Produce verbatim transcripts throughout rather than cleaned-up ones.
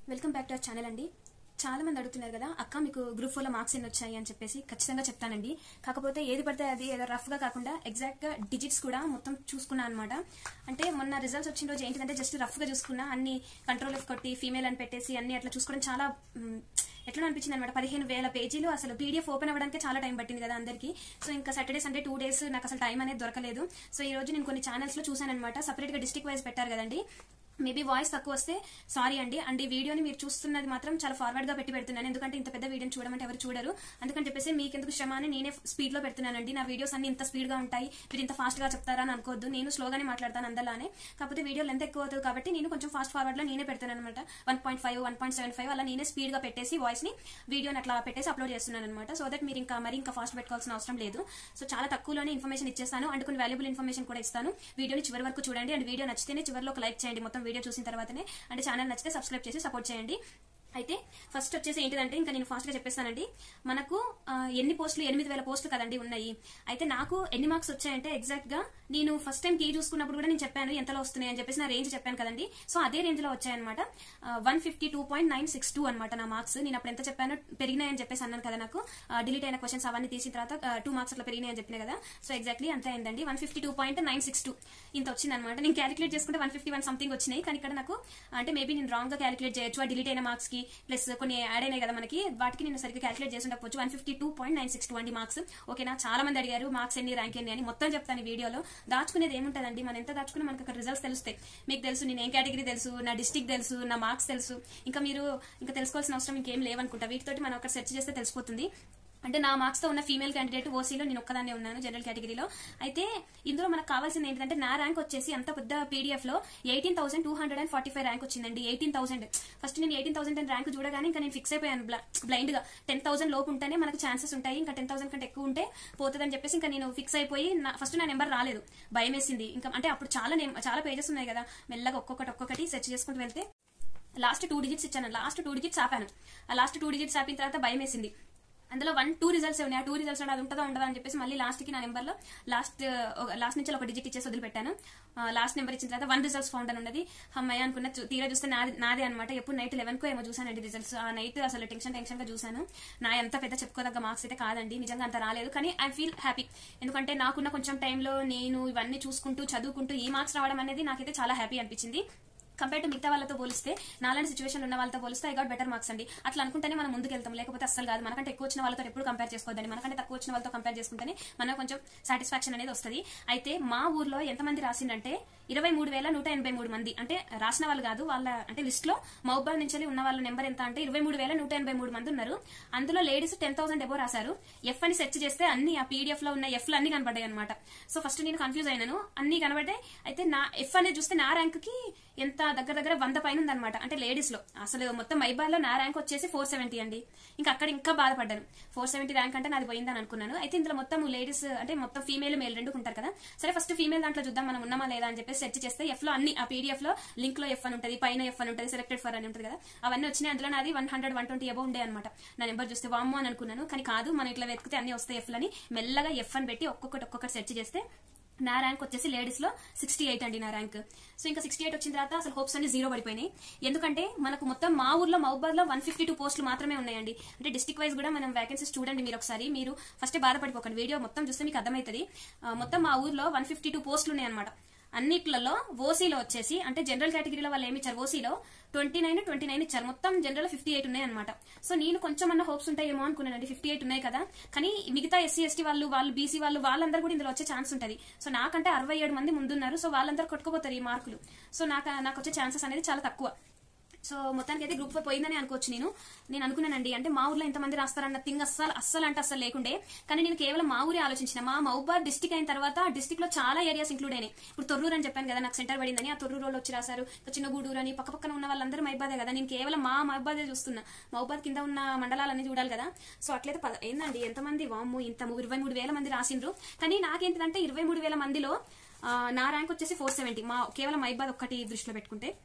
Welcome back to our channel అండి. చాలా మంది అడుగుతున్నారు కదా అక్క మీకు గ్రూప్ ఫోర్ లో మార్క్స్ ఎన్ని వచ్చాయి అని చెప్పేసి. ఖచ్చితంగా చెప్తానండి. కాకపోతే ఏది పడితే అది ఏదో రఫ్ గా కాకుండా ఎగ్జాక్ట్ గా డిజిట్స్ కూడా మొత్తం చూసుకున్నా అనమాట. అంటే మొన్న రిజల్ట్స్ వచ్చిన రోజు ఏంటిదంటే జస్ట్ రఫ్ గా చూసుకున్నా, అన్ని కంట్రోల్ ఎఫ్ కొట్టి ఫీమేల్ అని పెట్టేసి అన్ని అట్లా చూసుకోవడం చాలా ఎట్లా అనిపించింది అనమాట. పదిహేను వేల పేజీలు అసలు పీడిఎఫ్ ఓపెన్ అవ్వడానికి చాలా టైం పట్టింది కదా అందరికి. సో ఇంకా సాటర్డే సండే టూ డేస్ నాకు అసలు టైం అనేది దొరకలేదు. సో ఈ రోజు నేను కొన్ని ఛానల్స్ లో చూసాను అనమాట. సపరేట్ గా డిస్ట్రిక్ట్ వైజ్ పెట్టారు కదండి. మేబీ వాయిస్ తక్కువ వస్తే సారీ అండి. అండ్ ఈ వీడియోని మీరు చూస్తున్నది మాత్రం చాలా ఫార్వర్డ్ గా పెట్టి పెడుతున్నాను, ఎందుకంటే ఇంత పెద్ద వీడియోని చూడమంటే ఎవరు చూడరు. అందుకని చెప్పేసి మీకు ఎందుకు శ్రమ అని నేనే స్పీడ్ లో పెడుతున్నానండి. నా వీడియోస్ అన్ని ఇంత స్పీడ్ గా ఉంటాయి, మీరు ఇంత ఫాస్ట్ గా చెప్తారా అని అనుకోవద్దు. నేను స్లోగానే మాట్లాడతాను అందలానే. కాకపోతే వీడియో లెంత్ ఎక్కువ అవుతుంది కాబట్టి నేను కొంచెం ఫాస్ట్ ఫార్వర్డ్ లో నేనే పెడతాను అనమాట. One point five one point seven five అలా నేనే స్పీడ్ గా పెట్టేసి వాయిస్ ని వీడియోని అట్లా పెట్టేసి అప్లోడ్ చేస్తున్నాను అనమాట. సో దట్ మీరు ఇంకా మరి ఇంకా ఫాస్ట్ పెట్టుకోవాల్సిన అవసరం లేదు. సో చాలా తక్కువలోనే ఇన్ఫర్మేషన్ ఇచ్చేస్తాను అండ్ కొన్ని వాల్యుబుల్ ఇన్ఫర్మేషన్ కూడా ఇస్తాను. వీడియోని చివరి వరకు చూడండి. అండ్ వీడియో నచ్చితేనే చివరిలో ఒక లైక్ చేయండి మొత్తం వీడియో చూసిన తర్వాతనే. అంటే ఛానల్ నచ్చితే సబ్స్క్రైబ్ చేసి సపోర్ట్ చేయండి. అయితే ఫస్ట్ వచ్చేసి ఏంటిదంటే ఇంకా నేను ఫాస్ట్ గా చెప్పేస్తానండి. మనకు ఎన్ని పోస్టులు ఎనిమిది వేల పోస్టులు కదండి ఉన్నాయి. అయితే నాకు ఎన్ని మార్క్స్ వచ్చాయంటే ఎగ్జాక్ట్ గా నేను ఫస్ట్ టైం కీ చూసుకున్నప్పుడు కూడా నేను చెప్పాను ఎంతలో వస్తున్నాయి అని చెప్పేసి నా రేంజ్ చెప్పాను కదండి. సో అదే రేంజ్ లో వచ్చాయన్నమాట. One fifty two point nine six two అనమాట నా మార్క్స్. నేను అప్పుడు ఎంత చెప్పానో పెరిగినాయని చెప్పేసి అన్నాను కదా. నాకు డిలీట్ అయిన క్వశ్చన్స్ అవన్నీ తీసిన తర్వాత టూ మార్క్స్ అట్లా పెరిగినాయని చెప్పిన కదా. సో ఎగ్జాక్ట్లీ అంతే అయిందండి. One fifty two point nine six two ఇంత వచ్చింది అనమాట. నేను క్యాలిక్యులేట్ చేసుకుంటే వన్ ఫిఫ్టీ వన్ సంథింగ్ వచ్చినాయి. కానీ ఇక్కడ నాకు అంటే మేబీ నేను రాంగ్ గా క్యాలిక్యులేట్ చేయొచ్చు. ఆ డిలీట్ అయిన మార్క్స్ కి ప్లస్ కొన్ని యాడ్ అయినాయి కదా మనకి, వాటికి నేను సరిగ్గా క్యాలిక్యులేట్ చేసి ఉండకపోవచ్చు. One fifty two point nine six two అండి మార్క్స్. ఓకేనా. చాలా మంది అడిగారు మార్క్స్ ఎన్ని ర్యాంక్ ఎన్ని అని. మొత్తం చెప్తాను ఈ వీడియోలో. దాచుకునేది ఏముంటదండి, మనం ఎంత దాచుకుని మనకు అక్కడ రిజల్ట్స్ తెలుస్తాయి. మీకు తెలుసు నేను ఏం కేటగిరీ తెలుసు, నా డిస్ట్రిక్ట్ తెలుసు, నా మార్క్స్ తెలుసు. ఇంకా మీరు ఇంకా తెలుసుకోవాల్సిన అవసరం ఇంకేం లేవనుకుంటా. వీటితోటి మనం అక్కడ సెర్చ్ చేస్తే తెలిసిపోతుంది. అంటే నా మార్క్స్ తో ఉన్న ఫీమేల్ క్యాండిడేట్ ఓసీలో నేను ఒక్కదాన్నే ఉన్నాను జనరల్ కేటగిరీలో. అయితే ఇందులో మనకు కావాల్సింది ఏంటంటే నా ర్యాంక్ వచ్చేసి అంత పెద్ద పీడిఎఫ్ లో eighteen thousand two hundred and forty five rank వచ్చిందండి. ఎయిటీన్ థౌసండ్ ఫస్ట్ నేను ఎయిటీన్ థౌసండ్ అని ర్యాంక్ చూడగానే ఇంకా నేను ఫిక్స్ అయిపోయాను బ్లైండ్ గా. టెన్ థౌసండ్ లోపు ఉంటేనే మనకు ఛాన్సెస్ ఉంటాయి, ఇంకా టెన్ థౌసండ్ కంటే ఎక్కువ ఉంటే పోతుందని చెప్పేసి ఇంకా నేను ఫిక్స్ అయిపోయి ఫస్ట్ నా నెంబర్ రాలేదు, భయం వేసింది. ఇంకా అంటే అప్పుడు చాలా చాలా పేజెస్ ఉన్నాయి కదా, మెల్లగా ఒక్కొక్కటి ఒక్కొక్కటి సెర్చ్ చేసుకుంటూ వెళ్తే లాస్ట్ టూ డిజిట్స్ ఇచ్చాను. లాస్ట్ టూ డిజిట్స్ ఆపాను. ఆ లాస్ట్ టూ డిజిట్స్ ఆపిన తర్వాత భయం వేసింది. అందులో వన్ టూ రిజల్ట్స్ ఉన్నాయి. ఆ టూ రిజల్ట్స్ అది ఉంటుందా ఉండదా అని చెప్పేసి మళ్ళీ లాస్ట్ కి నా నెంబర్ లో లాస్ట్ లాస్ట్ నుంచి ఒక డిజిట్ ఇచ్చేసి వదిలిపెట్టాను. లాస్ట్ నెంబర్ ఇచ్చిన తర్వాత వన్ రిజల్ట్స్ ఫౌండ్ అని ఉన్నది. అమ్మాయి అనుకున్న తీరా చూస్తే నాది నాదే అనమాట. ఎప్పుడు నైట్ లెవెన్ కో ఏమో చూసానండి రిజల్ట్స్. ఆ నైట్ అసలు టెన్షన్ టెన్షన్ గా చూసాను. నా ఎంత పెద్ద చెప్పుకోదగ్గ మార్క్స్ అయితే కాదండి, నిజంగా అంత రాలేదు. కానీ ఐ ఫీల్ హ్యాపీ, ఎందుకంటే నాకున్న కొంచెం టైంలో నేను ఇవన్నీ చూసుకుంటూ చదువుకుంటూ ఈ మార్క్స్ రావడం అనేది నాకైతే చాలా హ్యాపీ అనిపించింది. కంపేర్ టు మిగతా వాళ్ళతో పోలిస్తే, నాలాంటి సిచువేషన్ ఉన్న వాళ్ళతో పోలిస్తే ఐ గాట్ బెటర్ మార్క్స్ అండి. అట్లా అనుకుంటేనే మనం ముందుకు వెళ్తాం, లేకపోతే అస్సలు కాదు. మనకంటే ఎక్కువ వచ్చిన వాళ్ళతో ఎప్పుడు కంపేర్ చేసుకోవద్దండి. మనకంటే తక్కువ వచ్చిన వాళ్ళతో కంపేర్ చేసుకుంటేనే మనకు కొంచెం సాటిస్ఫాక్షన్ అనేది వస్తుంది. అయితే మా ఊర్లో ఎంతమంది రాసిందంటే ఇరవై మూడు వేల నూట ఎనభై మూడు మంది. అంటే రాసిన వాళ్ళు కాదు, వాళ్ళ అంటే లిస్ట్ లో మహబూబాద్ నుంచి ఉన్న వాళ్ళ నెంబర్ ఎంత అంటే ఇరవై మూడు వేల నూట ఎనభై మూడు మంది ఉన్నారు. అందులో లేడీస్ టెన్ థౌసండ్ ఎబో రాశారు. ఎఫ్ అని సెర్చ్ చేస్తే అన్ని ఆ పీడిఎఫ్ లో ఉన్న ఎఫ్ అన్ని కనబడ్డాయి అనమాట. సో ఫస్ట్ నేను కన్ఫ్యూజ్ అయినాను, అన్ని కనబడ్డాయి. అయితే నా ఎఫ్ అనేది చూస్తే నా ర్యాంక్ కి ఎంత దగ్గర దగ్గర వంద పైన ఉందన్నమాట. అంటే లేడీస్ లో అసలు మొత్తం మైబాద్ లో నా ర్యాంక్ వచ్చేసి ఫోర్ సెవెంటీ అండి. ఇంకా అక్కడ ఇంకా బాధపడ్డాను. ఫోర్ సెవెంటీ ర్యాంక్ అంటే నాది పోయిందని అనుకున్నాను. అయితే ఇందులో మొత్తం లేడీస్ అంటే మొత్తం ఫీమేల్ మేల్ రెండు ఉంటారు కదా. సరే ఫస్ట్ ఫీమేల్ దాంట్లో చూద్దాం మనం ఉన్నామా లేదా అని చెప్పేసి సెర్చ్ చేస్తే ఎఫ్ లో అన్ని ఆ పీడిఎఫ్ లో లింక్ లో ఎఫ్ అని ఉంటుంది, పైన ఎఫ్ అని ఉంటుంది, సెలెక్టెడ్ ఫర్ అని ఉంటుంది కదా. అవన్నీ వచ్చినాయి. అందులో నాది one hundred one twenty above ఉండే అనమాట. నా నెంబర్ చూస్తే వామ్మో అని అనుకున్నాను. కానీ కాదు, మనం ఇట్లా వెతికితే అన్ని వస్తాయి ఎఫ్ లని. మెల్లగా ఎఫ్ అని పెట్టి ఒక్కొక్కటి ఒక్కొక్కటి సెర్చ్ చేస్తే నా ర్యాంక్ వచ్చేసి లేడీస్ లో సిక్స్టీ ఎయిట్ అండి నా ర్యాంక్. సో ఇంకా సిక్స్టీ ఎయిట్ వచ్చిన తర్వాత అసలు హోప్స్ అన్ని జీరో పడిపోయినాయి. ఎందుకంటే మనకు మొత్తం మా ఊర్లో మహబూబాద్ లో వన్ ఫిఫ్టీ టూ పోస్టులు మాత్రమే ఉన్నాయండి. అంటే డిస్ట్రిక్ట్ వైజ్ కూడా మనం వేకెన్సీస్ చూడండి మీరు ఒకసారి. మీరు ఫస్ట్ బాధపడిపోకండి, వీడియో మొత్తం చూస్తే మీకు అర్థమవుతుంది. మొత్తం మా ఊర్లో వన్ ఫిఫ్టీ టూ పోస్టులు ఉన్నాయన్నమాట. అన్నిట్లలో ఓసీలో వచ్చేసి అంటే జనరల్ కేటగిరీలో వాళ్ళు ఏమి ఇచ్చారు, ఓసీలో ట్వంటీ నైన్ ట్వంటీ నైన్ ఇచ్చారు. మొత్తం జనరల్ ఫిఫ్టీ ఎయిట్ ఉన్నాయి అనమాట. సో నేను కొంచెం అన్న హోప్స్ ఉంటాయేమో అనుకున్నానండి, ఫిఫ్టీ ఎయిట్ ఉన్నాయి కదా. కానీ మిగతా ఎస్సీ ఎస్టీ వాళ్ళు వాళ్ళు బీసీ వాళ్ళు వాళ్ళందరూ కూడా ఇందులో వచ్చే ఛాన్స్ ఉంటుంది. సో నాకంటే అరవై ఏడు మంది ముందున్నారు. సో వాళ్ళందరూ కొట్టుకోపోతారు ఈ మార్కులు. సో నాకు నాకు వచ్చే ఛాన్సెస్ అనేది చాలా తక్కువ. సో మొత్తానికి అయితే గ్రూప్ ఫోర్ పోయిందని అనుకోవచ్చు. నేను నేను అనుకున్నానండి, అంటే మా ఊర్లో ఎంతమంది రాస్తారన్న థింగ్ అస్సలు అస్సలు అంటే అస్సలు లేకుండే. కానీ నేను కేవలం మా ఊరే ఆలోచించిన. మా మహబూబాద్ డిస్టిక్ అయిన తర్వాత డిస్టిక్ లో చాలా ఏరియాస్ ఇంక్లూడ్ అయినాయి. ఇప్పుడు తొర్రూరు అని చెప్పాను కదా, నాకు సెంటర్ పడిందని. ఆ తొర్రూరు వాళ్ళు వచ్చి రాశారు. చిన్న గూడూరు అని పక్క పక్కన ఉన్న వాళ్ళందరూ మహబూబాదే కదా. నేను కేవలం మా మహబూబాదే చూస్తున్నా. మహబూబాద్ కింద ఉన్న మండలాలన్నీ చూడాలి కదా. సో అట్లయితే ఏందండి ఎంతమంది వాము ఇంత ఇరవై మూడు వేల మంది రాసిండ్రు. కానీ నాకేంటిదంటే ఇరవై మూడు వేల మందిలో నా ర్యాంక్ వచ్చేసి ఫోర్ సెవెంటీ మా కేవలం మహబూబాద్ ఒక్కటి దృష్టిలో పెట్టుకుంటే.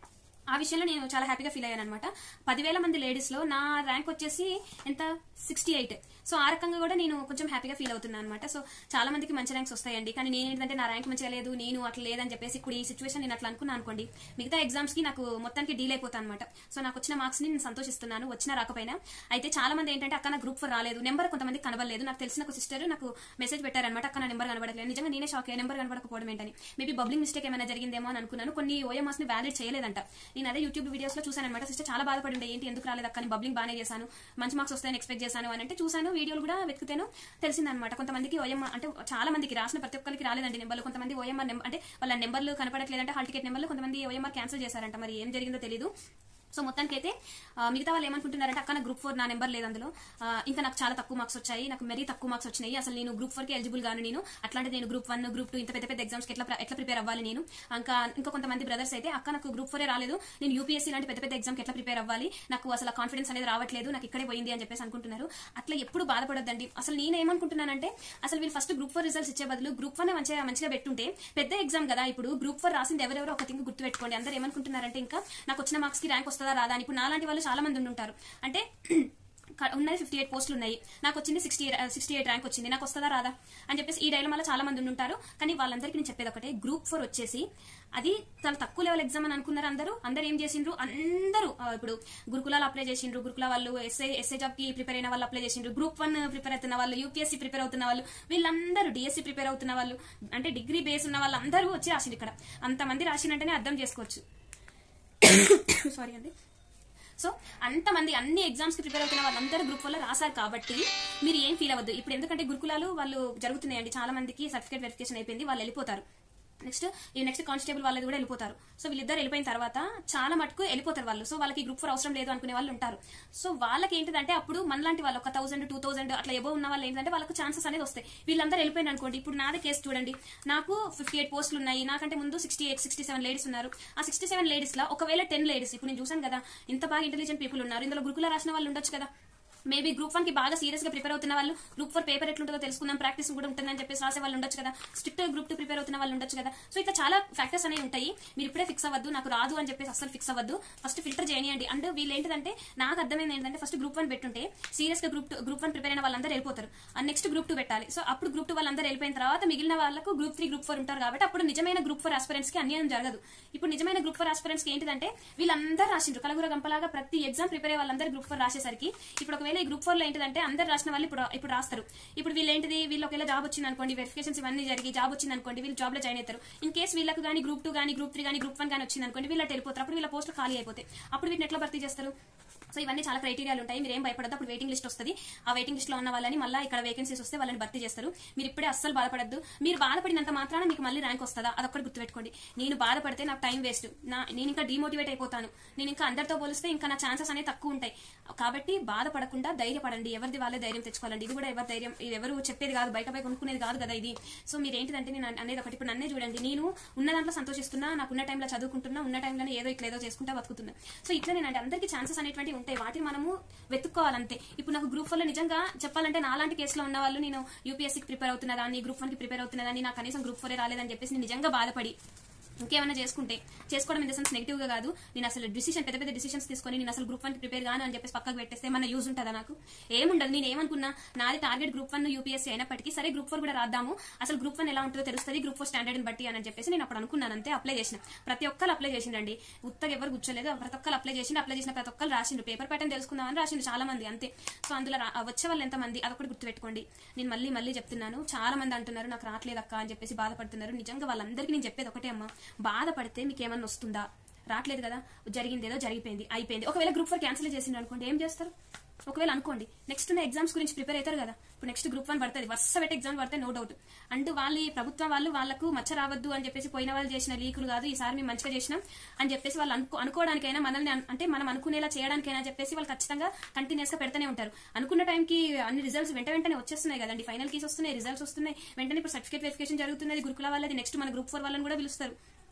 ఆ విషయంలో నేను చాలా హ్యాపీగా ఫీల్ అయ్యాను అనమాట. పదివేల మంది లేడీస్ లో నా ర్యాంక్ వచ్చేసి ఎంత సిక్స్టీ ఎయిట్. సో ఆ రకంగా కూడా నేను కొంచెం హ్యాపీగా ఫీల్ అవుతున్నాను అనమాట. సో చాలా మందికి మంచి ర్యాంక్స్ వస్తాయండి, కానీ నేను ఏంటంటే నా ర్యాంక్ మంచిగా లేదు, నేను అట్లా లేదని చెప్పేసి ఇప్పుడు ఈ సిచ్యువేషన్ నేను అట్లా అనుకున్నాను అనుకోండి, మిగతా ఎగ్జామ్స్ కి నాకు మొత్తానికి డీల్ అయిపోతాను అనమాట. సో నాకు వచ్చిన మార్క్స్ ని నేను సంతోషిస్తున్నాను, వచ్చినా రాకపోయినా. అయితే చాలా మంది ఏంటంటే అక్క నా గ్రూప్ ఫోర్ రాలేదు, నెంబర్ కొంతమంది కనబడలేదు. నాకు తెలిసిన ఒక సిస్టర్ నాకు మెసేజ్ పెట్టారనమాట, అక్క నా నెంబర్ కనబడలేదు. నిజంగా నేనే షాక్ అయ్యా, నెంబర్ కనబడకపోవడం ఏంటని. మేబీ బబ్లింగ్ మిస్టేక్ ఏమైనా జరిగిందేమో అని అనుకున్నాను. కొన్ని ఓఎంఆర్స్ ని వ్యాలిడ్ చేయలేదంట. నేను అదే యూట్యూబ్ వీడియోస్ లో చూసాను అనమాట. సిస్టర్ చాలా బాధపడి ఉండే, ఏంటి ఎందుకు రాలేదు అక్క, బబ్లింగ్ బాగానే చేశాను, మంచి మార్క్స్ వస్తాయని ఎక్స్పెక్ట్ చేశాను అని అంటే చూసాను, వీడియోలు కూడా వెతికితేను తెలిసిందనమాట. కొంతమందికి ఓఎంఆర్ అంటే చాలా మందికి రాసిన ప్రతి ఒక్కరికి రాలేదండి నెంబర్లు. కొంతమంది ఓఎంఆర్ అంటే వాళ్ళ నెంబర్లు కనపడట్లేదంటే హాల్ టికెట్ నెంబర్లు కొంతమంది ఓఎంఆర్ క్యాన్సిల్ చేశారంట. మరి ఏం జరిగిందో తెలియదు. సో మొత్తానికి అయితే మిగతా వాళ్ళు ఏమనుకుంటున్నారంటే అక్క నా గ్రూప్ ఫోర్ నా నెంబర్ లేదు అందులో, ఇంకా నాకు చాలా తక్కువ మార్క్స్ వచ్చాయి, నాకు మరీ తక్కువ మార్క్స్ వచ్చినాయి, అసలు నేను గ్రూప్ ఫోర్ కి ఎలిజిబుల్ గాను, నేను అట్లాంటి నేను గ్రూప్ వన్ గ్రూప్ టూ ఇంత పెద్ద పెద్ద ఎగ్జామ్స్ కి ఎట్లా ఎట్లా ప్రిపేర్ అవ్వాలి నేను. ఇంకా ఇంకా కొంతమంది బ్రదర్స్ అయితే అక్క నాకు గ్రూప్ ఫోరే రాలేదు, నేను యూపీఎస్సీ లాంటి పెద్ద పెద్ద ఎగ్జామ్ కి ఎట్లా ప్రిపేర్ అవ్వాలి, నాకు అసలు కాన్ఫిడెన్స్ అనేది రావట్లేదు, నాకు ఇక్కడే పోయింది అని చెప్పేసి అనుకుంటున్నారు. అట్లా ఎప్పుడు బాధపడొద్దండి. అసలు నేను ఏమనుకుంటున్నానంటే అసలు వీళ్ళు ఫస్ట్ గ్రూప్ ఫోర్ రిజల్ట్స్ ఇచ్చే బదులు గ్రూప్ వన్ మంచిగా మంచిగా పెట్టుంటే, పెద్ద ఎగ్జామ్ కదా ఇప్పుడు గ్రూప్ ఫోర్ రాసింది ఎవరెవరో ఒక థింగ్ గుర్తు పెట్టుకోండి. అందరూ ఏమనుకుంటున్నారంటే ఇంకా నాకు వచ్చిన మార్క్స్ కి ర్యాంక్ వస్తుందా రాదా అని. ఇప్పుడు నాలాంటి వాళ్ళు చాలా మంది ఉంటారు, అంటే ఉన్నది ఫిఫ్టీ ఎయిట్ పోస్టులు ఉన్నాయి, నాకు వచ్చింది సిక్స్టీ సిక్స్టీ ఎయిట్ ర్యాంక్ వచ్చింది, నాకు వస్తుందా రాదా అని చెప్పేసి ఈ డైలమాలో చాలా మంది ఉంటారు. కానీ వాళ్ళందరికీ నేను చెప్పేది ఒకటే, గ్రూప్ ఫోర్ వచ్చేసి అది చాలా తక్కువ లెవెల్ ఎగ్జామ్ అని అనుకున్నారు అందరూ. అందరూ ఏం చేసిండ్రు, అందరూ ఇప్పుడు గురుకులాలు అప్లై చేసిండ్రు, గురుకుల వాళ్ళు ఎస్ఐ ఎస్ఐ జాబ్ కి ప్రిపేర్ అయిన వాళ్ళు అప్లై చేసిండ్రు, గ్రూప్ వన్ ప్రిపేర్ అవుతున్న వాళ్ళు, యూపీఎస్సీ ప్రిపేర్ అవుతున్న వాళ్ళు, వీళ్ళందరూ డిఎస్సీ ప్రిపేర్ అవుతున్న వాళ్ళు, అంటే డిగ్రీ బేస్ ఉన్న వాళ్ళు అందరూ వచ్చి రాసిండ్రు. ఇక్కడ అంతమంది రాసినట్టునే అర్థం చేసుకోవచ్చు. సారీ అండి. సో అంతమంది అన్ని ఎగ్జామ్స్ కి ప్రిపేర్ అవుతున్న వాళ్ళందరూ గ్రూప్ వల్ల రాశారు కాబట్టి మీరు ఏం ఫీల్ అవ్వద్దు. ఇప్పుడు ఎందుకంటే గురుకులాలు వాళ్ళు జరుగుతున్నాయండి, చాలా మందికి సర్టిఫికేట్ వెరిఫికేషన్ అయిపోయింది, వాళ్ళు వెళ్ళిపోతారు. నెక్స్ట్ ఈ నెక్స్ట్ కానిస్టేబుల్ వాళ్ళది కూడా వెళ్ళిపోతారు. సో వీళ్ళిద్దరు వెళ్ళిపోయిన తర్వాత చాలా మటుకు వెళ్ళిపోతారు వాళ్ళు. సో వాళ్ళకి గ్రూప్ ఫోర్ అవసరం లేదు అనుకునే వాళ్ళు ఉంటారు. సో వాళ్ళకి ఏంటిదంటే అప్పుడు మనలాంటి వాళ్ళు ఒక థౌసండ్ టూ థౌసండ్ అట్లా ఎబో ఉన్న వాళ్ళు ఏంటంటే వాళ్ళకి ఛాన్సెస్ అనేది వస్తాయి. వీళ్ళందరూ వెళ్ళిపోయిన అనుకోండి, ఇప్పుడు నాదే కేసు చూడండి, నాకు ఫిఫ్టీ ఎయిట్ పోస్టులు ఉన్నాయి, నాకంటే ముందు sixty eight sixty seven ladies ఉన్నారు. ఆ సిక్స్టీ సెవెన్ లేడీస్ లో ఒకవేళ టెన్ లేడీస్, ఇప్పుడు నేను చూసాను కదా ఇంత బాగా ఇంటెలిజెంట్ పీపుల్ ఉన్నారు, ఇందులో గురుకుల రాసిన వాళ్ళు ఉండొచ్చు కదా. మేబీ గ్రూప్ వన్ కి బాగా సీరియస్ గా ప్రిపేర్ అవుతున్న వాళ్ళు, గ్రూప్ ఫోర్ పేపర్ ఎట్లుంటుందో తెలుసుకుందాం, ప్రాక్టీస్ కూడా ఉంటుందని చెప్పేసి రాసే వాళ్ళు ఉండొచ్చు కదా, స్ట్రిక్ట్ గ్రూప్ టూ ప్రిపేర్ అవుతున్న వాళ్ళు ఉండొచ్చు కదా. సో ఇట్లా చాలా ఫ్యాక్టర్స్ అనేవి ఉంటాయి. మీరు ఇప్పుడే ఫిక్స్ అవ్వద్దు, నాకు రాదు అని చెప్పేసి అసలు ఫిక్స్ అవ్వద్దు, ఫస్ట్ ఫిల్టర్ చేయండి. అండ్ వీళ్ళు ఏంటంటే నాకు అర్థమైంది ఏంటంటే ఫస్ట్ గ్రూప్ వన్ పెట్టుంటే సీరియస్ గా గ్రూప్ గ్రూప్ వన్ ప్రిపేర్ అయిన వాళ్ళందరూ వెళ్ళిపోతారు, అండ్ నెక్స్ట్ గ్రూప్ టూ పెట్టాలి. సో అప్పుడు గ్రూప్ టూ వాళ్ళందరూ వెళ్ళిపోయిన తర్వాత మిగిలిన వాళ్ళకు గ్రూప్ త్రీ గ్రూప్ ఫోర్ ఉంటారు కాబట్టి అప్పుడు నిజమైన గ్రూప్ ఫోర్ ఆస్పిరెంట్స్ కి అన్యాయం జరగదు. ఇప్పుడు నిజమైన గ్రూప్ ఫోర్ ఆస్పిరెంట్స్ కి ఏంటంటే వీళ్ళందరూ రాసిండ్రు కలగుర గంపలాగా, ప్రతి ఎగ్జామ్ ప్రిపేర్ అయ్యే వాళ్ళందరూ గ్రూప్ ఫోర్ రాసేసరికి ఇప్పుడు ఒకవేళ ఈ గ్రూప్ ఫోర్ లో ఏంటంటే అందరు రాసిన వాళ్ళు ఇప్పుడు ఇప్పుడు రాస్తారు. ఇప్పుడు వీళ్ళు ఏంటిది, వీళ్ళు ఒకవేళ జాబ్ వచ్చింది అనుకోండి, వెరిఫికేషన్స్ ఇవన్నీ జరిగి జాబ్ వచ్చింది అనుకోండి, వీళ్ళు జాబ్ లో జాయిన్ అవుతారు. ఇన్ కేసు వీళ్ళకి కానీ గ్రూప్ టూ కానీ గ్రూప్ త్రీ కానీ గ్రూప్ వన్ కానీ వచ్చింది అనుకోండి, వీళ్ళు వెళ్ళిపోతారు. అప్పుడు వీళ్ళ పోస్టులు ఖాళీ అయిపోతాయి. అప్పుడు వీటిని ఎట్లా భర్తీ చేస్తారు? సో ఇవన్నీ చాలా క్రైటీరియాలు ఉంటాయి, మీరు ఏం భయపడద్దు. అప్పుడు వెయిటింగ్ లిస్ట్ వస్తుంది, ఆ వెయిటింగ్ లిస్ట్ లో ఉన్న వాళ్ళని మళ్ళీ ఇక్కడ వేకెన్సీస్ వస్తే వాళ్ళని భర్తీ చేస్తారు. మీరు ఇప్పుడే అస్సలు బాధపడద్దు. మీరు బాధపడినంత మాత్రాన మీకు మళ్ళీ ర్యాంక్ వస్తుందా అదొక్కటి గుర్తుపెట్టుకోండి. నేను బాధపడితే నాకు టైం వేస్ట్, నా నేను ఇంకా డిమోటివేట్ అయిపోతాను, నేను ఇంకా అందరితో పోలిస్తే ఇంకా నా ఛాన్సెస్ అనేవి తక్కువ ఉంటాయి. కాబట్టి బాధపడకుండా ధైర్యపడండి, ఎవరిది వాళ్ళే ధైర్యం తెచ్చుకోవాలండి. ఇది కూడా ఎవరి ధైర్యం, ఇది ఎవరు చెప్పేది కాదు, బయట పై కొనుక్కునేది కాదు కదా ఇది. సో మీరు ఏంటిదంటే నేను అనేది ఒకటి, ఇప్పుడు నన్నే చూడండి, నేను ఉన్న దాంట్లో సంతోషిస్తున్నా, నాకు ఉన్న టైంలో చదువుకుంటున్నా, ఉన్న టైంలోనే ఏదో ఇట్లా ఏదో చేసుకుంటా బతుకుతున్నా. సో ఇట్లా నేను అందరికీ ఛాన్సెస్ అనేటువంటి ఉంటాయి, వాటిని మనము వెతుక్కోవాలంతే. ఇప్పుడు నాకు గ్రూప్ ఫోర్ లో నిజంగా చెప్పాలంటే నాలాంటి కేసులో ఉన్న వాళ్ళు, నేను యూపీఎస్సీకి ప్రిపేర్ అవుతున్నా దాన్ని, గ్రూప్ వన్ కి ప్రిపేర్ అవుతున్నా దాన్ని, నాకు కనీసం గ్రూప్ ఫోరే రాలేదని చెప్పేసి నేను నిజంగా బాధపడి ఇంకేమైనా చేసుకుంటే, చేసుకోవడం ఇన్ ద సెన్స్ నెగిటివ్ గా కాదు, నేను అసలు డిసిషన్ పెద్ద పెద్ద డిసిషన్స్ తీసుకొని నేను అసలు గ్రూప్ వన్ కి ప్రిపేర్ గాను అని చెప్పేసి పక్కకు పెట్టేస్తే మన యూజ్ ఉంటుందా? నాకు ఏముండదు. నేను ఏమనుకున్నా, నాది టార్గెట్ గ్రూప్ వన్ యూపీఎస్సీ అయినప్పటికీ సరే గ్రూప్ ఫోర్ కూడా రాద్దాము, అసలు గ్రూప్ వన్ ఎలా ఉంటుందో తెలుస్తుంది గ్రూప్ ఫోర్ స్టాండర్డ్ బట్టి అని చెప్పేసి నేను అప్పుడు అనుకున్నాను. అంతే అప్లై చేసిన ప్రతి ఒక్కరు అప్లై చేసిండండి, ఉత్తగా ఎవరు కూర్చోలేదు, ప్రతి ఒక్కరు అప్లై చేసిండు. అప్లై చేసిన ప్రతి ఒక్కరు రాసిండు, పేపర్ ప్యాటర్న్ తెలుసుకుందామని రాసిండు చాలా మంది, అంతే. సో అందులో వచ్చే వాళ్ళు ఎంతమంది అదొకటి గుర్తుపెట్టుకోండి. నేను మళ్ళీ మళ్ళీ చెప్తున్నాను, చాలా మంది అంటున్నారు నాకు రావట్లేదు అక్క అని చెప్పేసి బాధపడుతున్నారు. నిజంగా వాళ్ళందరికీ నేను చెప్పేది ఒకటే అమ్మా, బాధపడితే మీకు ఏమన్నా వస్తుందా? రావట్లేదు కదా, జరిగింది ఏదో జరిగిపోయింది అయిపోయింది. ఒకవేళ గ్రూప్ ఫోర్ క్యాన్సిల్ చేసిండు అనుకోండి, ఏం చేస్తారు? ఒకవేళ అనుకోండి నెక్స్ట్ ఉన్న ఎగ్జామ్స్ గురించి ప్రిపేర్ అవుతారు కదా. ఇప్పుడు నెక్స్ట్ గ్రూప్ వన్ పడుతుంది, వర్ష పెట్టి ఎగ్జామ్ పడితే నో డౌట్. అండ్ వాళ్ళు ప్రభుత్వం వాళ్ళు వాళ్ళకు మచ్చ రావద్దు అని చెప్పేసి పోయిన వాళ్ళు చేసిన లీకులు కాదు, ఈసారి మేము మంచిగా చేసినాం అని చెప్పేసి వాళ్ళు అనుకో అనుకోవడానికైనా మనల్ని అంటే మనం అనుకునేలా చేయడానికైనా చెప్పేసి వాళ్ళు ఖచ్చితంగా కంటిన్యూస్ గా పెడతానే ఉంటారు. అనుకున్న టైంకి అన్ని రిజల్ట్స్ వెంట వెంటనే వచ్చేస్తున్నాయి కదండి, ఫైనల్ కీస్ వస్తున్నాయి, రిజల్ట్స్ వస్తున్నాయి వెంటనే. ఇప్పుడు సర్టిఫికేట్ వెరిఫికేషన్ జరుగుతున్నది గురుకుల వాళ్ళది, నెక్స్ట్ మన గ్రూప్ ఫోర్ వాళ్ళని కూడా పిలుస్తారు.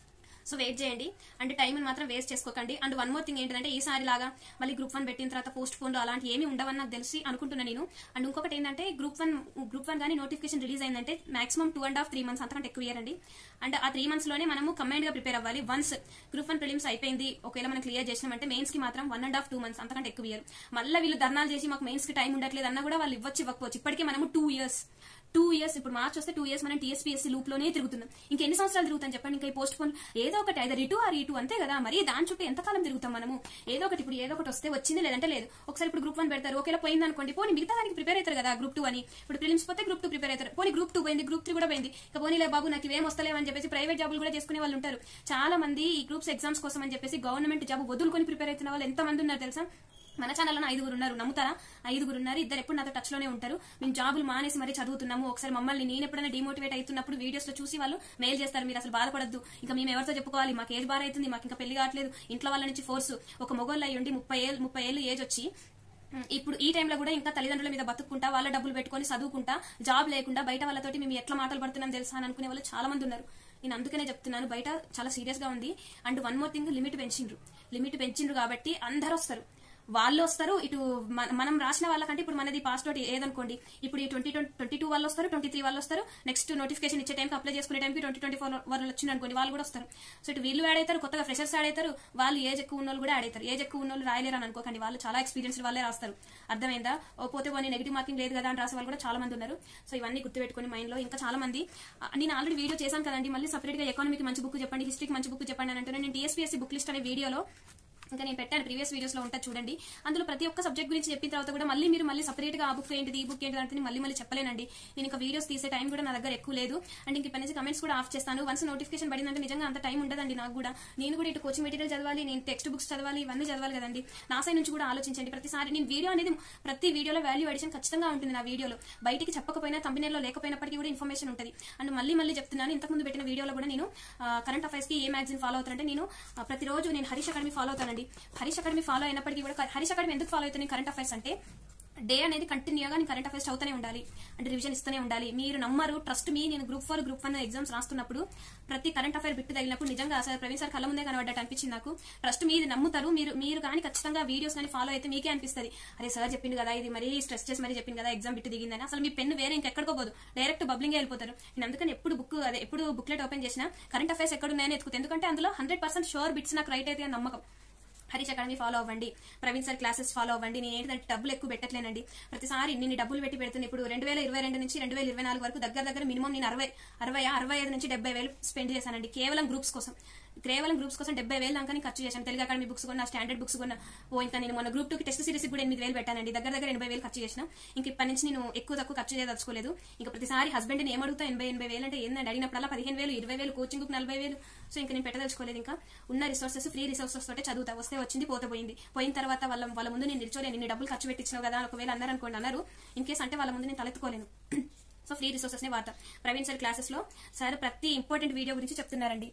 సో వెయిట్ చేయండి అండ్ టైం మాత్రం వేస్ట్ చేసుకోకండి. అండ్ వన్ మోర్ థింగ్ ఏంటంటే ఈసారి లాగా మళ్ళీ గ్రూప్ వన్ పెట్టిన తర్వాత పోస్ట్ పోన్లు అలాంటి ఏమి ఉండవని నాకు తెలిసి అనుకుంటున్నాను నేను. అండ్ ఇంకొకటి ఏంటంటే గ్రూప్ వన్ గ్రూప్ వన్ కానీ నోటిఫికేషన్ రిలీజ్ అయిందంటే maximum two and half three months అంతకంటే ఎక్కువ ఇయర్ అండి. అండ్ ఆ త్రీ మంత్స్ లోనే మనము కంబైన్డ్ గా ప్రిపేర్ అవ్వాలి. వన్స్ గ్రూప్ వన్ ప్రిలిమ్స్ అయిపోయింది ఒకవేళ మనం క్లియర్ చేసినామంటే మెయిన్స్ కి మాత్రం one and half two months అంతకంటే ఎక్కువ ఇయర్. మళ్ళీ వీళ్ళు ధర్నాలు చేసి మాకు మెయిన్స్ కి టైం ఉండట్లేదు అన్నా కూడా వాళ్ళు ఇవ్వచ్చు ఇవ్వకపోవచ్చు. ఇప్పటికే మనము టూ ఇయర్స్ టూ ఇయర్స్ ఇప్పుడు మార్చ్ వస్తే టూ ఇయర్స్ మనం టీఎస్పీఎస్సీ లూప్ లోనే తిరుగుతున్నాం. ఇంకెన్ని సంవత్సరాలు తిరుగుతాం చెప్పండి? ఇంకా ఈ పోస్ట్ పోన్ ఏదో ఒకటి ఐదర్ ఇటు ఆర్ ఇటు అంతే కదా. మరి దాని చుట్టూ ఎంతకాలం తిరుగుతాం మనము? ఏదో ఒకటి ఇప్పుడు ఏదో ఒకటి వస్తే వచ్చింది లేదంటే లేదు. ఒకసారి ఇప్పుడు గ్రూప్ వన్ పెడతారు ఒకవేళ పోయింది అనుకోండి, పోనీ మిగతా దానికి ప్రిపేర్ అవుతారు కదా గ్రూప్ టూ అని. ఇప్పుడు ప్రిలిమ్స్ పోతే గ్రూప్ టూ ప్రిపేర్ అవుతారు, పోనీ గ్రూప్ టూ పోయింది గ్రూప్ త్రీ కూడా పోయింది, ఇక పోనీలే బాబు నాకు ఇవేం వస్తలేవని చెప్పేసి ప్రైవేట్ జాబులు కూడా చేసుకునే వాళ్ళు ఉంటారు. చాలా మంది ఈ గ్రూప్స్ ఎగ్జామ్స్ కోసం అని చెప్పేసి గవర్నమెంట్ జాబ్ వదులుకొని ప్రిపేర్ అవుతున్న వాళ్ళు ఎంత మంది ఉన్నారు తెలుసా? మన ఛానల్లో ఐదుగురు ఉన్నారు, నమ్ముతారా? ఐదుగురు ఉన్నారు, ఇద్దరు ఎప్పుడు నాతో టచ్ లోనే ఉంటారు. మేము జాబులు మానేసి మరీ చదువుతున్నాము. ఒకసారి మమ్మల్ని నేను ఎప్పుడైనా డిమోటివేట్ అవుతున్నప్పుడు వీడియోస్ లో చూసి వాళ్ళు మెయిల్ చేస్తారు, మీరు అసలు బాధపడద్దు, ఇంకా మేము ఎవరితో చెప్పుకోవాలి, మాకు ఏజ్ బార్ అవుతుంది, మాకు ఇంకా పెళ్లి కావట్లేదు, ఇంట్లో వాళ్ళ నుంచి ఫోర్స్. ఒక మొగోళ్ళు అయ్యి ఉండి ముప్పై ఏళ్ళు ముప్పై ఏళ్ళు ఏజ్ వచ్చి ఇప్పుడు ఈ టైంలో కూడా ఇంకా తల్లిదండ్రుల మీద బతుక్కుంటా వాళ్ళ డబ్బులు పెట్టుకుని చదువుకుంటా జాబ్ లేకుండా బయట వాళ్ళతోటి మేము ఎట్లా మాటలు పడుతున్నాం తెలుసా అని అనుకునే వాళ్ళు చాలా మంది ఉన్నారు. నేను అందుకనే చెప్తున్నాను బయట చాలా సీరియస్ గా ఉంది. And one more thing, limit పెంచిండ్రు లిమిట్ పెంచిండ్రు కాబట్టి అందరు వస్తారు, వాళ్ళు వస్తారు. ఇటు మనం రాసిన వాళ్ళకంటే ఇప్పుడు మనది పాస్ అవుట్ ఏదనుకోండి, ఇప్పుడు ఈ ట్వంటీ ట్వంటీ టూ వాళ్ళు వస్తారు, ట్వంటీ త్రీ వాళ్ళు వస్తారు, నెక్స్ట్ నోటిఫికేషన్ ఇచ్చే టైంకి అప్లై చేసుకునే టైంకి ట్వంటీ ట్వంటీ ఫోర్ వాళ్ళు వచ్చింది అనుకోండి, వాళ్ళు కూడా వస్తారు. సో ఇటు వీళ్ళు యాడ్ అవుతారు, కొత్తగా ఫ్రెషర్స్ యాడ్ అవుతారు, వాళ్ళు ఏజ్ ఎక్కువ ఉన్న వాళ్ళు కూడా యాడ్ అవుతారు. ఏజ్ ఎక్కువ ఉన్న వాళ్ళు రాయలేరు అని అనుకోకండి, వాళ్ళు చాలా ఎక్స్పీరియన్స్ వాళ్ళే రాస్తారు. అర్థమైందా? పోతే పోనీ నెగిటివ్ మార్కింగ్ లేదు కదా అని రాసే వాళ్ళు కూడా చాలా మంది ఉన్నారు. సో ఇవన్నీ గుర్తుపెట్టుకుని మైండ్ లో. ఇంకా చాలా మంది నేను ఆల్రెడీ వీడియో చేశాను కదండి, మళ్ళీ సపరేట్ గా ఎకానమీకి మంచి బుక్ చెప్పండి, హిస్టరీకి మంచి బుక్ చెప్పండి అని అంటున్నాను. నేను టీఎస్పీఎస్సీ బుక్ లిస్ట్ అనే వీడియోలో ఇంకా నేను పెట్టాను, ప్రీవియస్ వీడియోస్ లో ఉంటా చూడండి. అందులో ప్రతి ఒక్క సబ్జెక్ట్ గురించి చెప్పిన తర్వాత కూడా మళ్ళీ మీరు మళ్ళీ సపరేట్ గా ఆ బుక్ ఏంటిది ఈ బుక్ ఏంటిది అంటే మళ్ళీ మళ్ళీ చెప్పలేనండి. నేను ఇంకా వీడియోస్ తీసే టైం కూడా నా దగ్గర ఎక్కువ లేదు. అండ్ ఇంక ఇప్పటి నుంచి కమెంట్స్ కూడా ఆఫ్ చేస్తాను. వన్స్ నోటిఫికేషన్ పడిందంటే నిజంగా అంత టైం ఉండదండి నాకు కూడా. నేను కూడా ఇటు కోచింగ్ మెటీరియల్ చదవాలి, నేను టెక్స్ట్ బుక్స్ చదవాలి, ఇవన్నీ చదవాలి కదండి. నా సైడ్ నుంచి కూడా ఆలోచించండి. ప్రతిసారి నేను వీడియో అనేది ప్రతి వీడియోలో వాల్యూ అడిషన్ ఖచ్చితంగా ఉంటుంది. నా వీడియోలో బయటికి చెప్పకపోయినా థంబ్నెయిల్లో లేకపోయినప్పటికీ కూడా ఇన్ఫర్మేషన్ ఉంటుంది. అండ్ మళ్ళీ మళ్ళీ చెప్తున్నాను, ఇంతకుముందు పెట్టిన వీడియోలో కూడా నేను కరెంట్ అఫైర్స్ కి ఏ మ్యాగజైన్ ఫాలో అవుతానంటే నేను ప్రతిరోజు నేను హరీష్ అకాడమీ ఫాలో అవుతానండి. హరీష్ అకాడమీ ఫాలో అయినప్పటికీ కూడా హరీష్ అకాడమీ ఎందుకు ఫాలో అవుతాను కరెంట్ అఫైర్స్ అంటే డే అనేది కంటిన్యూగా నేను కరెంట్ అఫైర్స్ చదువుతూనే ఉండాలి, అంటే రివిజన్ ఇస్తూనే ఉండాలి. మీరు నమ్మరు, ట్రస్ట్ మీ, నేను group four group one exams రాస్తున్నప్పుడు ప్రతి కరెంట్ అఫైర్ బిట్టు తగిలినప్పుడు నిజంగా అసలు ప్రవీణ్ సార్ కళ్ళ ముందే కనబడ్డట్టు అనిపించింది నాకు. ట్రస్ట్ మీది నమ్ముతారు మీరు మీరు కానీ ఖచ్చితంగా వీడియోస్ కానీ ఫాలో అయితే మీకే అనిపిస్తుంది, అరే సార్ చెప్పింది కదా ఇది మరీ స్ట్రెస్ చేసి మరీ చెప్పింది కదా ఎగ్జామ్ బిట్టు దిగిందని. అసలు మీ పెన్ను వేరే ఇంకెక్కడికో పోదు, డైరెక్ట్ బబ్లింగ్ వెళ్ళిపోతారు. నేను అందుకని ఎప్పుడు బుక్ అదే ఎప్పుడు బుక్లెట్ ఓపెన్ చేసినా కరెంట్ అఫైర్స్ ఎక్కడ ఉన్నాయని ఎత్తుకుతాను, ఎందుకంటే అందులో హండ్రెడ్ పర్సెంట్ షూర్ బిట్స్ నాకు రైట్ అయితే అని నమ్మకం. హరీష్ అకాడమీ ఫాలో అవ్వండి, ప్రవీణ్ సార్ క్లాసెస్ ఫాలో అవ్వండి. నేను ఏంటంటే డబ్బులు ఎక్కువ పెట్టట్లేనండి, ప్రతిసారి నేను డబ్బులు పెట్టి పెడుతున్నాను. ఇప్పుడు రెండు వేల ఇరవై రెండు నుంచి రెండు వేల ఇరవై నాలుగు వరకు దగ్గర దగ్గర మినిమం నేను అరవై అరవై అరవై ఐదు నుంచి డెబ్బై వేలు స్పెండ్ చేశానండి కేవలం గ్రూప్స్ కోసం. కేవలం గ్రూప్స్ కోసం డెబ్బై వేలు దాకా ఖర్చు చేశాను. తెలుగు అకాడమీ బుక్స్ కొన్నా, స్టాండర్డ్ బుక్స్ కొన్నా, ఓ ఇంకా నేను మన గ్రూప్ టూకి టెస్ట్ సిరీస్ కూడా ఎనిమిది వేలు పెట్టానండి. దగ్గర దగ్గర ఎనభై వేలు ఖర్చు చేసిన. ఇంక ఇప్పటి నుంచి నేను ఎక్కువ తక్కువ ఖర్చు చేయదలుచుకోలేదు. ఇంకా ప్రతిసారి హస్బెండ్ ని ఏమడుగుతా ఎనభై ఎనభై వేలు అంటే ఏంటంటే అడిగినప్పుడల్లా పదిహేను వేలు ఇరవై వేలు కోచింగ్ నలభై వేలు. సో ఇంకా నేను పెట్టదలుచుకోలేదు. ఇంకా ఉన్న రిసోర్సెస్ ఫ్రీ రిసోర్సెస్ తోటే చదువుతా, వస్తే వచ్చింది పోతే పోయింది. పోయిన తర్వాత వాళ్ళ వాళ్ళ ముందు నేను నిల్చోలేను, ఇన్ని డబ్బులు ఖర్చు పెట్టించినావు కదా ఒకవేళ అన్నారు అనుకోండి, అన్నారు ఇన్ కేసు అంటే వాళ్ళ ముందు నేను తలెత్తుకోలేను. సో ఫ్రీ రిసోర్సెస్ నే వాడతా. ప్రవీణ్ సార్ క్లాసెస్ లో సార్ ప్రతి ఇంపార్టెంట్ వీడియో గురించి చెప్తున్నారండి.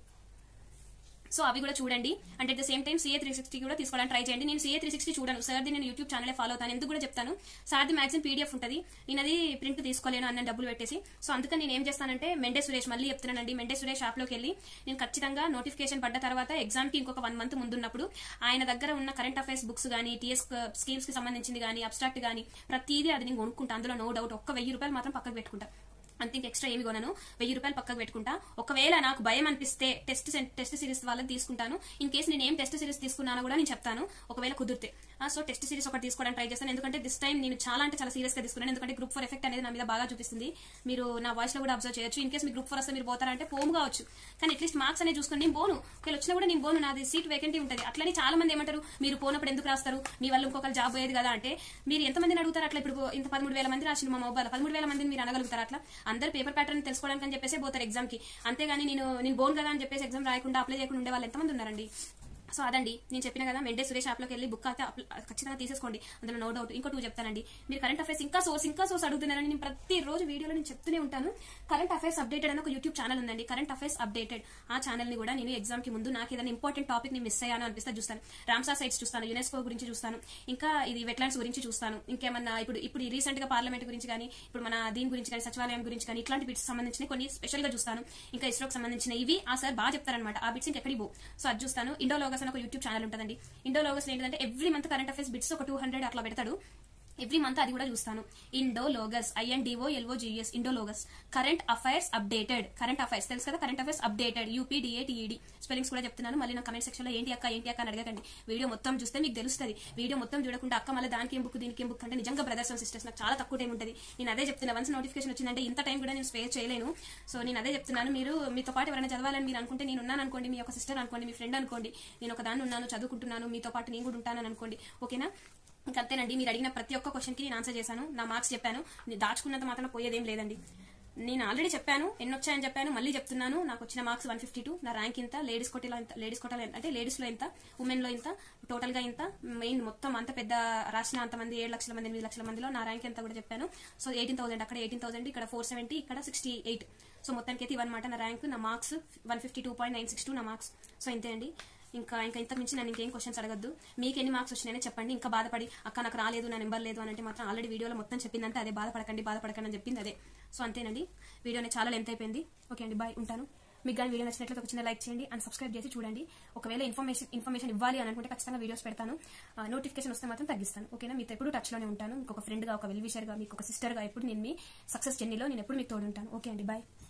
సో అవి కూడా చూడండి. And at the same time CA three sixty కూడా తీసుకోవడానికి ట్రై చేయండి. నేను సీఏ త్రీ సిక్స్టీ చూడను, సార్ది నేను యూట్యూబ్ ఛానలే ఫాలో అవుతాను. ఎందుకు కూడా చెప్తాను, సార్ది మ్యాగజైన్ పీడిఎఫ్ ఉంటుంది, నేను అది ప్రింట్ తీసుకోలేను అన్న డబ్బులు పెట్టేసి. సో అందుకని నేను ఏం చేస్తానంటే మెండే సురేష్ మళ్ళీ చెప్తున్నానండి, మెండే సురేష్ షాప్ లోకి వెళ్ళి నేను ఖచ్చితంగా నోటిఫికేషన్ పడ్డ తర్వాత ఎగ్జామ్ కి ఇంకొక వన్ మంత్ ముందున్నప్పుడు ఆయన దగ్గర ఉన్న కరెంట్ అఫైర్స్ బుక్స్ కానీ, టీఎస్ స్కీమ్స్ కి సంబంధించింది కానీ, అబ్స్ట్రాక్ట్ కానీ ప్రతిదీ అది నేను కొనుక్కుంటా. అందులో నో డౌట్ ఒక్క వెయ్యి రూపాయలు మాత్రం పక్కకు పెట్టుకుంటా, అంతే ఎక్స్ట్రా ఏమి కొనను. వెయ్యి రూపాయలు పక్కకు పెట్టుకుంటా. ఒకవేళ నాకు భయం అనిపిస్తే టెస్ట్ టెస్ట్ సిరీస్ వాళ్ళని తీసుకుంటాను. ఇన్ కేసు నేను ఏం టెస్ట్ సిరీస్ తీసుకున్నానో కూడా నేను చెప్తాను ఒకవేళ కుదిరితే. సో టెస్ట్ సిరీస్ ఒకటి తీసుకోవడానికి ట్రై చేస్తాను, ఎందుకంటే దిస్ టైం నేను చాలా అంటే చాలా సీరియస్ గా తీసుకున్నాను. ఎందుకంటే గ్రూప్ ఫోర్ ఎఫెక్ట్ అనేది నా మీద బాగా చూపిస్తుంది. మీరు నా వాయిస్ లో కూడా అబ్జర్వ్ చేయొచ్చు. ఇన్ కేసు మీ గ్రూప్ ఫోర్ వస్తే మీరు పోతారంటే పోము కావచ్చు, కానీ అట్లీస్ట్ మార్క్స్ అనేది చూసుకుని నేను పోను. ఒకవేళ వచ్చినా కూడా నేను పోను, నాది సీట్ వేకెంటీ ఉంటుంది. అట్లని చాలా మంది ఏమంటారు, మీరు పోనప్పుడు ఎందుకు రాస్తారు, మీ వాళ్ళు ఇంకొకరు జాబ్ పోయేది కదా అంటే, మీరు ఎంతమందిని అడుగుతారు అట్లా? ఇప్పుడు ఇంత పదమూడు వేల మంది రాసింది మా మొబైల్, పదమూడు వేల మందిని మీరు అనగలుగుతారు అట్లా? అందరు పేపర్ ప్యాటర్న్ తెలుసుకోవడానికి అని చెప్పేసి పోతారు ఎగ్జామ్ కి, అంతేగాని నేను నేను బోన్ కదా అని చెప్పేసి ఎగ్జామ్ రాయకుండా అప్లై చేయకుండా ఉండే వాళ్ళు ఎంతమంది ఉన్నారండి? సో అదండి నేను చెప్పిన కదా మెండే సురేష్ యాప్లోకి వెళ్ళి బుక్ అయితే ఖచ్చితంగా తీసేసుకోండి, అందులో నో డౌట్. ఇంకో టూ చెప్తానండి, మీరు కరెంట్ అఫైర్స్ ఇంకా సోర్స్ ఇంకా సోర్స్ అడుగుతున్నారని నేను ప్రతి రోజు వీడియోలో నేను చెప్తూనే ఉంటాను. కరెంట్ అఫైర్స్ అప్డేటెడ్ అని ఒక యూట్యూబ్ ఛానల్ ఉందండి, కరెంట్ అఫైర్స్ అప్డేటెడ్. ఆ ఛానల్ ని కూడా నేను ఎగ్జామ్ కి ముందు నాకు ఏదైనా ఇంపార్టెంట్ టాపిక్ ని మిస్ అయ్యాను అనిపిస్తే చూస్తాను. రామ్సార్ సైట్స్ చూస్తాను, యునెస్కో గురించి చూస్తాను, ఇంకా ఇది వెట్లాండ్స్ గురించి చూస్తాను, ఇంకేమన్నా ఇప్పుడు ఇప్పుడు రీసెంట్ గా పార్లమెంట్ గురించి కానీ ఇప్పుడు మన దీని గురించి కానీ సచివాలయం గురించి కానీ ఇట్లాంటి బిట్స్ సంబంధించిన కొన్ని స్పెషల్ గా చూస్తాను. ఇంకా ఇస్రోకి సంబంధించిన ఇవి ఆ సార్ బాగా చెప్తారనమాట, ఆ బిట్స్ ఇంకెక్కడికి పో. సో అది చూస్తాను. ఇండోలోగస్ అని ఒక యూట్యూబ్ ఛానల్ ఉంటుంది. ఇండోలోగస్ ఏంటంటే every month current affairs bits ఒక టూ హండ్రెడ్ అట్లా పెడతాడు ఎవ్రీ మంత్, అది కూడా చూస్తాను. ఇండోలోగస్ ఐఎన్డిఓ ఎల్ఓజిఎస్ ఇండోలోగస్ current affairs updated. Current affairs తెలుసు కదా, కరెంట్ అఫైర్స్ అప్డేటెడ్ యూపీడిఏటిఈడి స్పెల్లింగ్స్ కూడా చెప్తున్నాను. మళ్ళీ నా కమెంట్ సెక్షన్ లో ఏంటి అక్క ఏంటి అక్క అని అడగకండి, వీడియో మొత్తం చూస్తే మీకు తెలుస్తుంది. వీడియో మొత్తం చూడకుండా అక్క మళ్ళీ దానికి ఏం బుక్ దీనికి ఏం బుక్ అంటే నిజంగా బ్రదర్స్ అండ్ సిస్టర్స్ నాకు చాలా తక్కువ టైం ఉంటుంది. నేను అదే చెప్తున్నా, వన్స్ నోటిఫికేషన్ వచ్చిందంటే ఇంత టైం కూడా నేను స్పేర్ చేయలేను. సో నేను అదే చెప్తున్నాను, మీరు మీతో పాటు ఎవరైనా చదవాలని మీరు అనుకుంటే నేను ఉన్నాను అనుకోండి, మీ యొక్క సిస్టర్ అనుకోండి, మీ ఫ్రెండ్ అనుకోండి, నేను ఒక దాన్ని ఉన్నాను చదువుకుంటున్నాను మీతో పాటు నేను కూడా ఉంటానని అనుకోండి, ఓకేనా. ఇంకంతేనండి, మీరు అడిగిన ప్రతి ఒక్క క్వశ్చన్ కి నేను ఆన్సర్ చేశాను, నా మార్క్స్ చెప్పాను, దాచుకున్నంత మాత్రం పోయేదేం లేదండి. నేను ఆల్రెడీ చెప్పాను ఎన్ని వచ్చాయని చెప్పాను, మళ్ళీ చెప్తున్నాను. నాకు వచ్చిన మార్క్స్ వన్ ఫిఫ్టీ టూ, నా ర్యాంక్ ఇంత, లేడీస్ కోటలో ఎంత, లేడీస్ కోటలో అంటే లేడీస్ లో ఎంత, ఉమెన్ లో ఇంత, టోటల్ గా ఇంత, మెయిన్ మొత్తం అంత పెద్ద రాసిన అంతమంది ఏడు లక్షల మంది ఎనిమిది లక్షల మందిలో నా ర్యాంక్ ఎంత కూడా చెప్పాను. సో ఎయిటీన్ థౌసండ్ అక్కడ ఎయిటీన్ థౌసండ్ ఇక్కడ ఫోర్ సెవెంటీ ఇక్కడ సిక్స్టీ ఎయిట్ సో మొత్తానికి అయితే ఇవన్నమాట నా ర్యాంక్, నా marks one fifty two point nine six two నా మార్క్స్. సో ఇంతే అండి, ఇంకా ఇంకా ఇంత మించి నన్ను ఇంకేం క్వశ్చన్స్ అడగద్దు. మీకు ఎన్ని మార్క్స్ వచ్చినాయని చెప్పండి. ఇంకా బాధపడి అక్క నాకు రాలేదు నా నెంబర్ లేదు అని అంటే మాత్రం ఆల్రెడీ వీడియోలో మొత్తం చెప్పిందంటే అదే, బాధపడకండి బాధపడకండి అని చెప్పింది అదే. సో అంతేనండి, వీడియోని చాలా లెంత్ అయిపోయింది. ఓకే అండి, బాయ్, ఉంటాను. మీకు కానీ వీడియో నచ్చినట్లయితే ఒక చిన్న లైక్ చేయండి అండ్ సబ్స్క్రైబ్ చేసి చూడండి. ఒకవేళ ఇన్ఫర్మేషన్ ఇన్ఫర్మేషన్ ఇవ్వాలి అని అనుకుంటే ఖచ్చితంగా వీడియోస్ పెడతాను. నోటిఫికేషన్ వస్తే మాత్రం తగ్గిస్తాను, ఓకేనా. మీతో ఎప్పుడు టచ్ లోనే ఉంటాను. మీకు ఒక ఫ్రెండ్ గా, ఒక వెల్ విషర్ గా, మీకు ఒక సిస్టర్ గా ఎప్పుడు నేను మీ సక్సెస్ జర్నీలో నేను ఎప్పుడు మీకు తోడు ఉంటాను. ఓకే అండి, బాయ్.